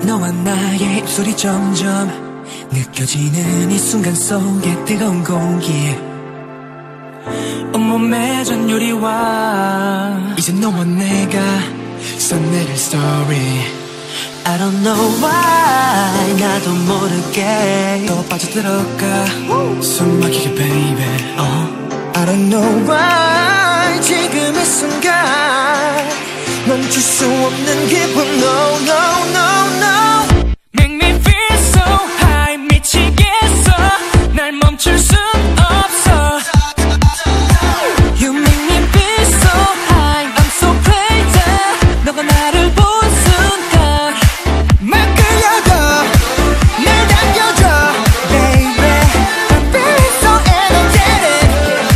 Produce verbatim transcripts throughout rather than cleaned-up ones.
너와 나의 입술이 점점 느껴지는 이 순간 속에 뜨거운 공기 온몸에 전율이와 이제 너와 내가 써내릴 story I don't know why 나도 모르게 또 빠져들어가 숨 막히게 baby uh. I don't know why 지금 이 순간 멈출 수 없는 기분 No no no no Make me feel so high 미치겠어 날 멈출 순 없어 You make me feel so high I'm so crazy 너가 나를 본 순간 막 끌려가 날 당겨줘 Baby I'm feeling so energetic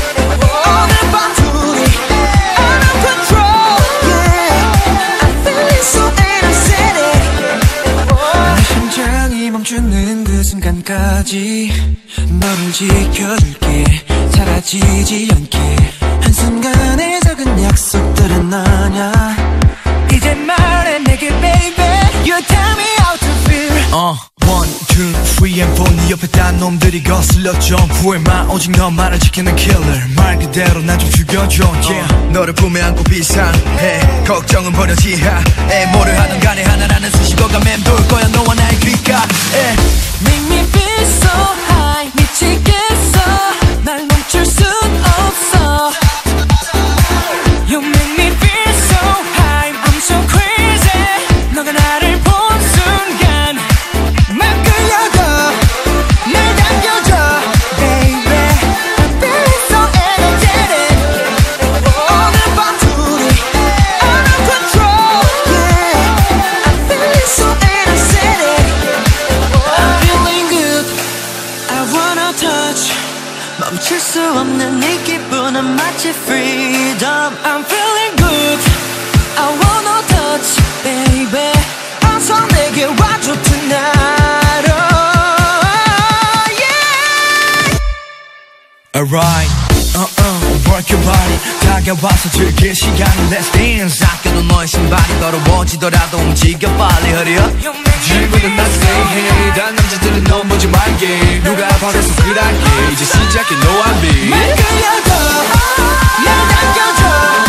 오늘 밤 둘이 out of control Yeah I'm feeling so energetic 내 심장이 멈추는 그 순간까지 너를 지켜줄게 사라지지 않게 한순간의 작은 약속들은 아냐 이제 말해 내게 baby You tell me how to feel uh, one, two, three and four 네 옆에 딴 놈들이 거슬려 좀 후회만 오직 너만을 지키는 killer 말 그대로 나 좀 죽여줘 yeah. 너를 품에 안고 비상해 걱정은 버려 지하에 뭐를 하든 간에 하나라는 수식어가 맴돌 거야 너와 나의 귓가에 Make me feel so high 미치겠어 날 멈출 순 없어 You make me feel so high I'm so crazy 너가 나를 본 순간 막 끌려가 날 당겨줘 Baby I'm feeling so energetic 오늘 밤 둘이 out of control Yeah I'm feeling so energetic I'm feeling good I wanna touch 멈출 수 없는 이 기분은 마치 freedom I'm feeling good I wanna touch baby 어서 내게 와줘 tonight oh, yeah. Alright uh-uh work your body 다가와서 즐길 시간을 Let's dance 아껴둔 너의 신발이 더러워지더라도 움직여 빨리 hurry up 질문은 난 say hey 단 남자들은 넘보지 말게 누가 버려서 그랄게 이제 시작해 no I'm me 말 끌려줘 날 당겨줘